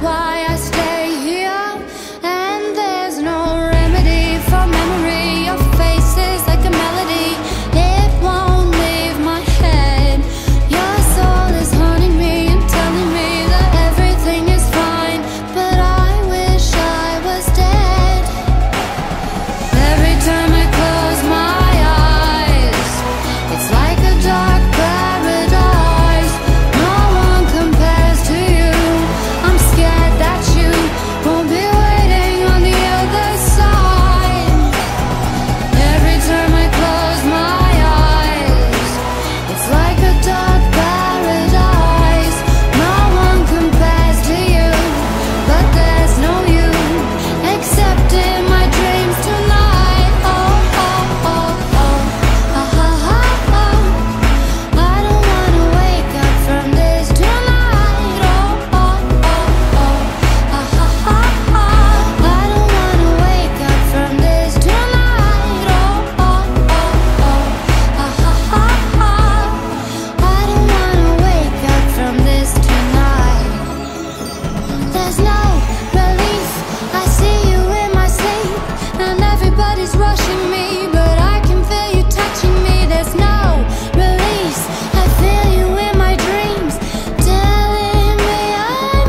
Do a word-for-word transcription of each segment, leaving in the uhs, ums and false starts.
why I stay here. And there's no remedy for memory. Your face is like a melody, it won't leave my head. Your soul is haunting me and telling me that everything is fine, but I wish I was dead. Every time I close my eyes, it's like a dark paradise. No one compares to you. I'm scared that you won't be waiting on the other side. Every time I close my eyes, it's like a dark paradise. No one compares to you, but there's no you except in my dreams tonight. Oh, oh, oh, oh, ah, ah, ah, ah. I don't wanna wake up from this tonight. Oh, oh, oh, oh, ah, ah, ah, ah. I don't wanna wake up from this tonight. Oh, oh, oh, oh, ah, ah, ah, ah. I don't wanna wake up from this tonight. There's no relief. I see you in my sleep, and everybody's rushing me, but I can feel you touching me. There's no release. I feel you in my dreams, telling me I'm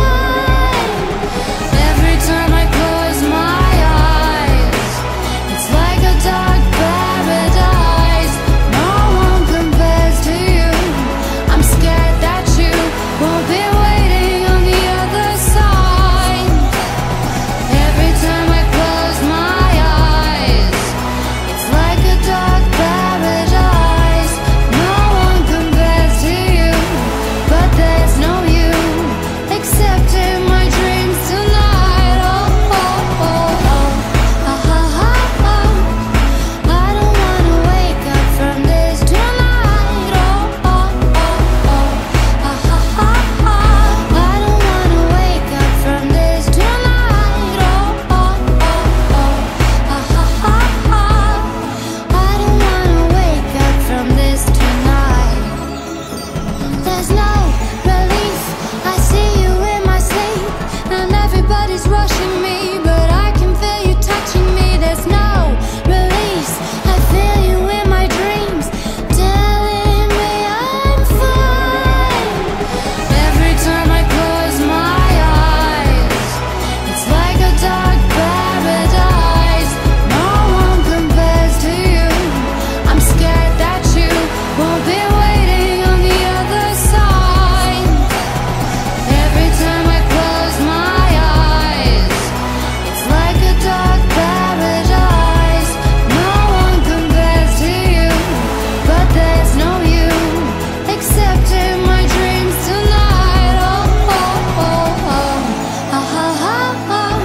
fine. Every time I close my eyes, it's like a dark paradise. No one compares to you. I'm scared that you won't be waiting on the other side. Every time I close my eyes, it's like a dark paradise. No one compares to you, but there's no you except in my dreams tonight. Oh, oh, oh, oh, ah, ah, ah, ah. I don't wanna wake up from this tonight. Oh, oh, oh, oh, ah, ah, ah, ah. I don't wanna wake up from this tonight. Oh, oh, oh, oh, ah, ah, ah, ah. I don't wanna wake up from this tonight. There's no relief. I see you in my sleep, and everybody's rushing me, but I can feel you touching me. There's no release. I feel you in my dreams, telling me I'm fine. Every time I close my eyes, it's like a dark paradise. No one compares to you. I'm scared that you won't be waiting on the other side. Every time I close my eyes, it's like a dark paradise. No one compares to you, but there's no you except in my dreams tonight. Oh, oh, oh, oh, ah, ah, ah, ah.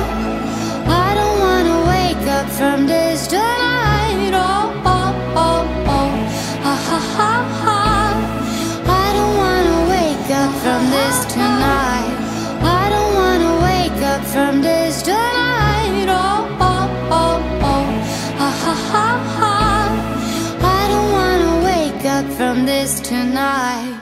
I don't wanna wake up from this tonight. Oh, oh, oh, oh, ah, ah, ah, ah. I don't wanna wake up from this tonight. I don't wanna wake up from this tonight. Oh, oh, oh, oh, ah, ah, ah, ah. I don't wanna wake up from this tonight.